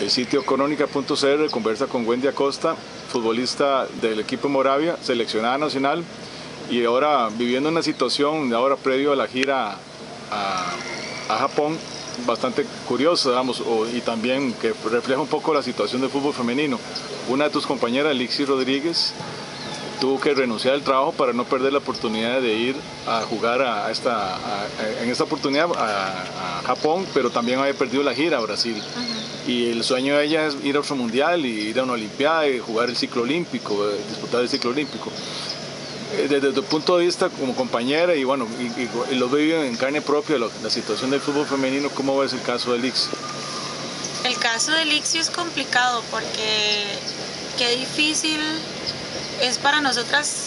El sitio crónica.cr conversa con Wendy Acosta, futbolista del equipo Moravia, seleccionada nacional, y ahora viviendo una situación, ahora previo a la gira a Japón, bastante curiosa, digamos, y también que refleja un poco la situación del fútbol femenino. Una de tus compañeras, Lixi Rodríguez, tuvo que renunciar al trabajo para no perder la oportunidad de ir a jugar en esta oportunidad a Japón, pero también había perdido la gira a Brasil. Y el sueño de ella es ir a otro mundial, y ir a una olimpiada y jugar el ciclo olímpico, disputar el ciclo olímpico. Desde tu punto de vista como compañera y bueno, y lo vive en carne propia la situación del fútbol femenino, ¿cómo ves el caso de Lixi? El caso de Lixi es complicado porque qué difícil es para nosotras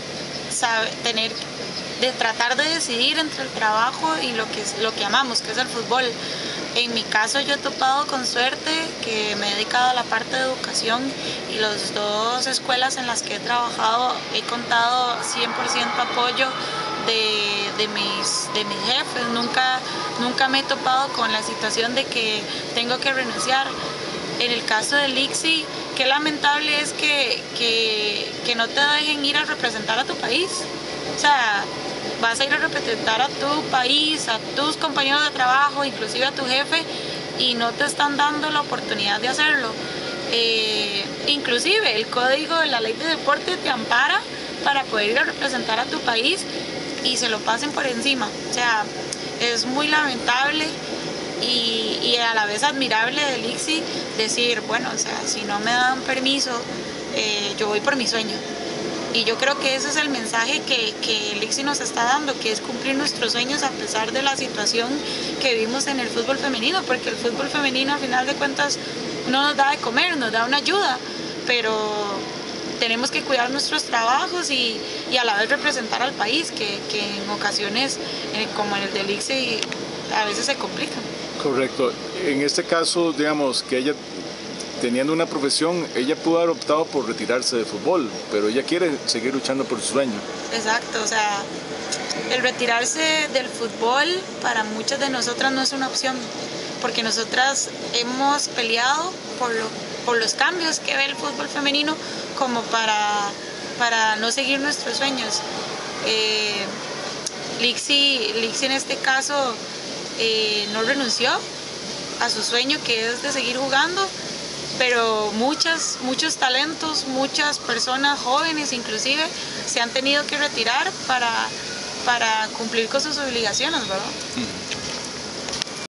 tratar de decidir entre el trabajo y lo que amamos, que es el fútbol. En mi caso yo he topado con suerte que me he dedicado a la parte de educación, y las dos escuelas en las que he trabajado he contado 100% apoyo de mis jefes. Nunca me he topado con la situación de que tengo que renunciar. En el caso de Lixi, qué lamentable es que no te dejen ir a representar a tu país. O sea, vas a ir a representar a tu país, a tus compañeros de trabajo, inclusive a tu jefe, y no te están dando la oportunidad de hacerlo. Inclusive el código de la ley de deporte te ampara para poder ir a representar a tu país y se lo pasen por encima. O sea, es muy lamentable y a la vez admirable de Lixi decir, bueno, o sea, si no me dan permiso, yo voy por mi sueño. Y yo creo que ese es el mensaje que Lixi nos está dando, que es cumplir nuestros sueños a pesar de la situación que vivimos en el fútbol femenino, porque el fútbol femenino al final de cuentas no nos da de comer, nos da una ayuda, pero tenemos que cuidar nuestros trabajos y a la vez representar al país, que en ocasiones, como en el de Lixi, a veces se complica. Correcto. En este caso, digamos, que ella, teniendo una profesión, ella pudo haber optado por retirarse del fútbol, pero ella quiere seguir luchando por su sueño. Exacto, o sea, el retirarse del fútbol para muchas de nosotras no es una opción, porque nosotras hemos peleado por los cambios que ve el fútbol femenino como para no seguir nuestros sueños. Lixi en este caso no renunció a su sueño, que es de seguir jugando, pero muchos talentos, muchas personas jóvenes inclusive se han tenido que retirar para cumplir con sus obligaciones, ¿verdad?